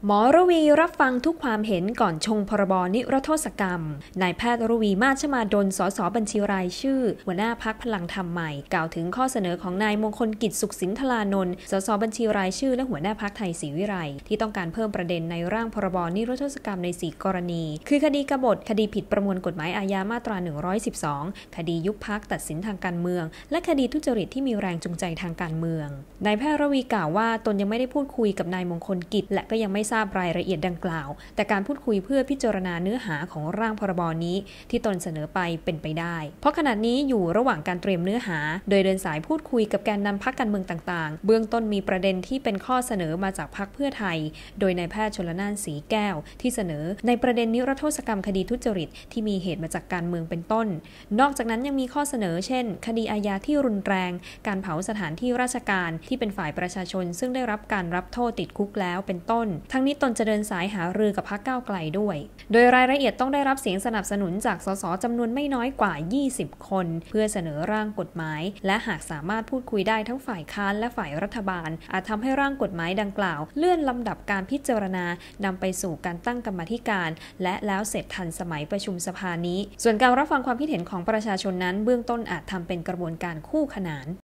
หมอระวีรับฟังทุกความเห็นก่อนชงพรบนิรโทษกรรมนายแพทย์ระวีมาชมาดลสสบัญชีรายชื่อหัวหน้าพรรคพลังธรรมใหม่กล่าวถึงข้อเสนอของนายมงคลกิจสุขสินธารานนท์สสบัญชีรายชื่อและหัวหน้าพรรคไทยศรีวิไลที่ต้องการเพิ่มประเด็นในร่างพรบนิรโทษกรรมใน4กรณีคือคดีกบฏคดีผิดประมวลกฎหมายอาญามาตรา112คดียุบพรรคตัดสินทางการเมืองและคดีทุจริตที่มีแรงจูงใจทางการเมืองนายแพทย์ระวีกล่าวว่าตนยังไม่ได้พูดคุยกับนายมงคลกิจและก็ยังไม่ทราบรายละเอียดดังกล่าวแต่การพูดคุยเพื่อพิจารณาเนื้อหาของร่างพรบนี้ที่ตนเสนอไปเป็นไปได้เพราะขณะนี้อยู่ระหว่างการเตรียมเนื้อหาโดยเดินสายพูดคุยกับแกนนำพรรคการเมืองต่างๆเบื้องต้นมีประเด็นที่เป็นข้อเสนอมาจากพรรคเพื่อไทยโดยนายแพทย์ชลน่านสีแก้วที่เสนอในประเด็นนิรโทษกรรมคดีทุจริตที่มีเหตุมาจากการเมืองเป็นต้นนอกจากนั้นยังมีข้อเสนอเช่นคดีอาญาที่รุนแรงการเผาสถานที่ราชการที่เป็นฝ่ายประชาชนซึ่งได้รับการรับโทษติดคุกแล้วเป็นต้นทั้งนี้ตนจะเดินสายหารือกับพรรคก้าวไกลด้วยโดยรายละเอียดต้องได้รับเสียงสนับสนุนจากสสจำนวนไม่น้อยกว่า20คนเพื่อเสนอร่างกฎหมายและหากสามารถพูดคุยได้ทั้งฝ่ายค้านและฝ่ายรัฐบาลอาจทำให้ร่างกฎหมายดังกล่าวเลื่อนลำดับการพิจารณานำไปสู่การตั้งกรรมาธิการและแล้วเสร็จทันสมัยประชุมสภานี้ส่วนการรับฟังความคิดเห็นของประชาชนนั้นเบื้องต้นอาจทำเป็นกระบวนการคู่ขนาน